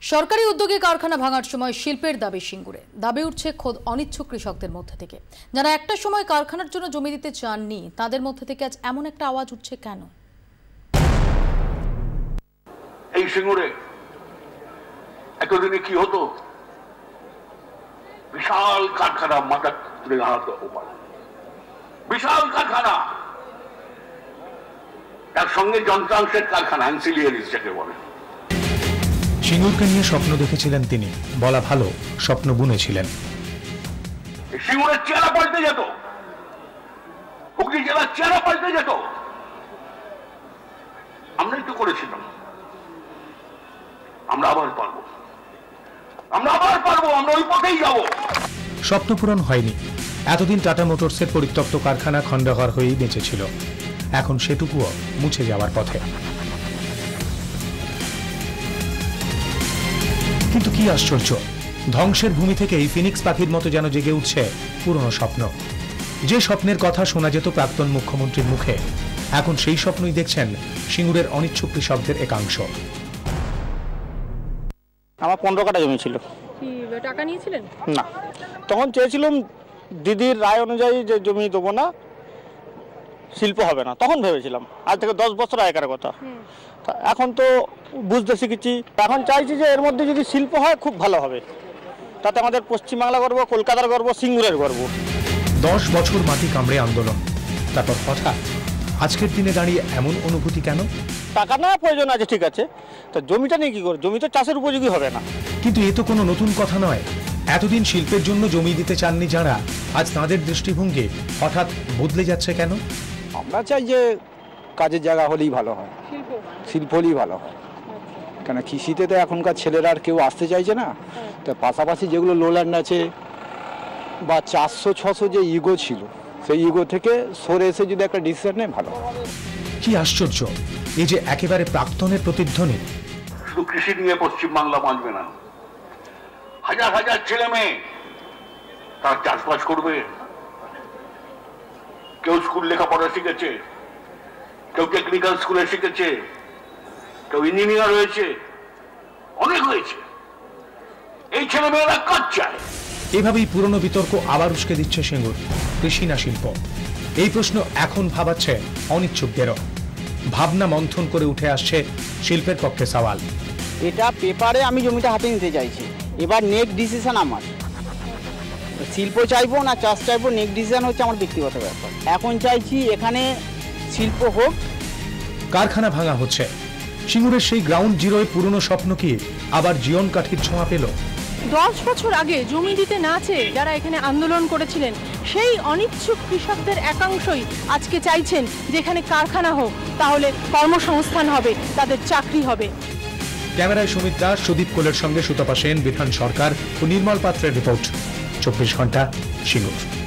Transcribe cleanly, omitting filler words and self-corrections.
সরকারি উদ্যোগে কারখানা ভাঙার সময় শিল্পের দাবি সিঙ্গুরে দাবি উঠছে খোদ অনিচ্ছুক কৃষকদের মধ্যে থেকে। যারা একটা সময় কারখানার জন্য জমি দিতে চাননি তাদের মধ্যে থেকে আজ এমন একটা আওয়াজ উঠছে কেন? এই সিঙ্গুরে এতদিনে কি হতো, বিশাল কারখানা, মাথা তুলে দাঁড়াতো, বিশাল কারখানা, তার সঙ্গে যন্ত্রাংশের কারখানা, অ্যান্সিলিয়ারিজ যাকে বলে। সিঙ্গুরকে নিয়ে স্বপ্ন দেখেছিলেন তিনি, বলা ভালো স্বপ্ন বুনেছিলেন। সিঙ্গুরের চেহারা পাল্টে যেত, হুগলি জেলার চেহারা পাল্টে যেত। আমরাই তো করেছিলাম, আমরা আবার পারবো, আমরা আবার পারবো, আমরা ওই পথেই যাব। স্বপ্ন পূরণ হয়নি। এতদিন টাটা মোটরসের পরিত্যক্ত কারখানা খণ্ডঘর হয়েই বেঁচেছিল, এখন সেটুকুও মুছে যাওয়ার পথে। কিন্তু কি আশ্চর্য, ধ্বংসের ভূমি থেকে এই ফিনিক্স পাখির মতো যেন জেগে উঠছে পুরনো স্বপ্ন। যে স্বপ্নের কথা শোনা যেত প্রাক্তন মুখ্যমন্ত্রীর মুখে, এখন সেই স্বপ্নই দেখছেন সিঙ্গুরের অনিচ্ছুক কৃষকদের একাংশ। আমার 15 কাঠা জমি ছিল। কি টাকা নিয়েছিলেন? না, তখন চেয়েছিলাম দিদির রায় অনুযায়ী যে জমি দেবো না, শিল্প হবে না, তখন ভেবেছিলাম। আজ থেকে 10 বছর আগেকার কথা। এখন তো বুঝতে শিখেছি, এখন চাইছি যে এর মধ্যে যদি শিল্প হয় খুব ভালো হবে, তাতে আমাদের পশ্চিমবাংলা গর্ব, কলকাতার গর্ব, সিঙ্গুরের গর্ব। 10 বছর মাটি কামড়ে আন্দোলন, তারপর হঠাৎ আজকের দিনে দাঁড়িয়ে এমন অনুভূতি কেন? টাকা না প্রয়োজন আছে, ঠিক আছে, তো জমিটা নিয়ে কি করে? জমি তো চাষের উপযোগী হবে না। কিন্তু এ তো কোনো নতুন কথা নয়। এতদিন শিল্পের জন্য জমি দিতে চাননি যারা, আজ তাঁদের দৃষ্টিভঙ্গি হঠাৎ বদলে যাচ্ছে কেন? আমরা চাই যে কাজের জায়গা হলেই ভালো হয়, শিল্প হলেই ভালো হয়। কেন কৃষিতে তো এখনকার ছেলেরা আর কেউ আসতে চাইছে না। তো পাশাপাশি যেগুলো লোল্যান্ড আছে বা 400-600 যে ইগো ছিল, সেই ইগো থেকে সরে এসে যদি একটা ডিসিশন নেয় ভালো। কি আশ্চর্য, এই যে একেবারে প্রাক্তনের প্রতিধ্বনি। শুধু কৃষি নিয়ে পশ্চিমবাংলা বাঁচবে না, হাজার হাজার ছেলে মেয়ে তারা চাষবাস করবে। কেউ স্কুল লেখাপড়া শিখেছে, কেউ টেকনিক্যাল স্কুলে শিখেছে, কেউ ইঞ্জিনিয়ার হয়েছে, অনেক হয়েছে। এই ছেলে মেয়েরা কাজ চায়। এভাবেই পুরনো বিতর্ক আবার উস্কে দিচ্ছে সিঙ্গুর, কৃষি না শিল্প? এই প্রশ্ন এখন ভাবাচ্ছে অনিচ্ছুকদেরও। ভাবনা মন্থন করে উঠে আসছে শিল্পের পক্ষে সওয়াল। এটা পেপারে আমি জমিটা হাতে নিতে চাইছি, এবার নেক্সট ডিসিশন আমার। শিল্প চাইবো না চাষ চাইবো, নেক্সট ডিসিশন হচ্ছে আমার ব্যক্তিগত ব্যাপার। এখন চাইছি এখানে শিল্প হোক। কারখানা ভাঙা হচ্ছে, সিঙ্গুরের সেই গ্রাউন্ড জিরোয় পুরনো স্বপ্ন কি আবার জীবন কাঠির ছোঁয়া পেল? 10 বছর আগে জমি দিতে না চেয়ে যারা এখানে আন্দোলন করেছিলেন, সেই অনিচ্ছুক কৃষকদের একাংশই আজকে চাইছেন যে এখানে কারখানা হোক, তাহলে কর্মসংস্থান হবে, তাদের চাকরি হবে। ক্যামেরায় সুমিত দাস, সুদীপ কোলের সঙ্গে সুতপা সেন, বিধান সরকার ও নির্মল পাত্রের রিপোর্ট, 24 ঘন্টা সিঙ্গুর।